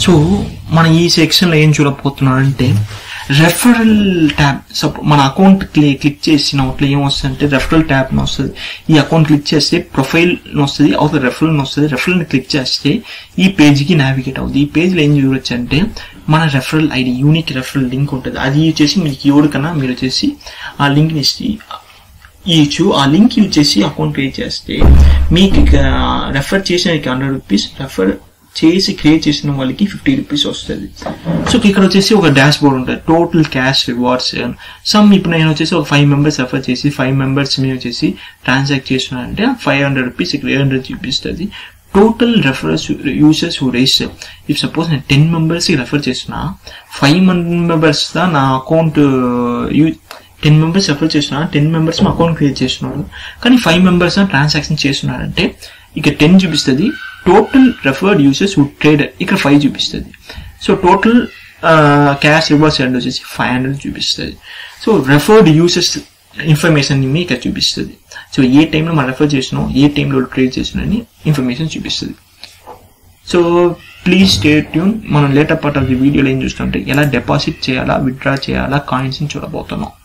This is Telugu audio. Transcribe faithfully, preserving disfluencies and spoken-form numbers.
సో మనం ఈ సెక్షన్లో ఏం చూడబోతున్నామంటే రెఫరల్ ట్యాబ్. సపోజ్ మన అకౌంట్ క్లిక్ చేసిన అట్లా ఏమొస్తుంది అంటే రెఫరల్ ట్యాబ్ వస్తుంది. ఈ అకౌంట్ క్లిక్ చేస్తే ప్రొఫైల్ వస్తుంది, అవుతుంది రెఫరల్ వస్తుంది. రెఫరల్ని క్లిక్ చేస్తే ఈ పేజ్కి నావిగేట్ అవుతుంది. ఈ పేజ్లో ఏం చూడొచ్చు అంటే మన referral ID, unique referral link ఉంటుంది. అది యూజ్ చేసి మీకు ఎవరికన్నా మీరు వచ్చేసి ఆ లింక్ని ఇచ్చు. ఆ లింక్ యూజ్ చేసి అకౌంట్ క్రియేట్ చేస్తే మీకు రెఫర్ చేసిన హండ్రెడ్ రూపీస్, రెఫర్ చేసి క్రియేట్ చేసిన వాళ్ళకి ఫిఫ్టీ రూపీస్ వస్తుంది. సో ఇక్కడ వచ్చేసి ఒక డాష్ బోర్డ్ ఉంటుంది, టోటల్ క్యాష్ రివార్డ్స్ సమ్. ఇప్పుడు నేను వచ్చేసి ఒక ఫైవ్ మెంబర్స్ రెఫర్ చేసి ఫైవ్ మెంబర్స్ మీద వచ్చేసి ట్రాన్సాక్ట్ చేస్తున్నానంటే ఫైవ్ హండ్రెడ్ రూపీస్ ఇక్కడ ఎయిట్ హండ్రెడ్ చూపిస్తుంది. Total referrals users who raise, if suppose నేను టెన్ మెంబర్స్కి రెఫర్ చేస్తున్నా, ఫైవ్ మెంబర్స్ దా నా account you ten members refer చేస్తున్నా, టెన్ మెంబర్స్ మా అకౌంట్ క్రియేట్ చేస్తున్నారు, కానీ ఫైవ్ మెంబర్స్ ట్రాన్సాక్షన్ చేస్తున్నారంటే ఇక్కడ టెన్ చూపిస్తుంది. Total referred users who trade ఇక్కడ ఫైవ్ చూపిస్తుంది. So total cash rewards and వచ్చేసి ఫైవ్ హండ్రెడ్ చూపిస్తుంది. సో రెఫర్డ్ యూజర్స్ ఇన్ఫర్మేషన్ మీ ఇక్కడ చూపిస్తుంది. సో ఏ టైంలో మనం రెఫర్ చేసినాం, ఏ టైంలో ట్రేడ్ చేసినా ఇన్ఫర్మేషన్ చూపిస్తుంది. So please stay tune. మనం లేటర్ పార్ట్ ఆఫ్ ది వీడియోలో ఏం చూస్తుంటే ఎలా డిపాజిట్ చేయాలా, విత్డ్రా చేయాలా కాయిన్స్ ని చూడబోతున్నాం.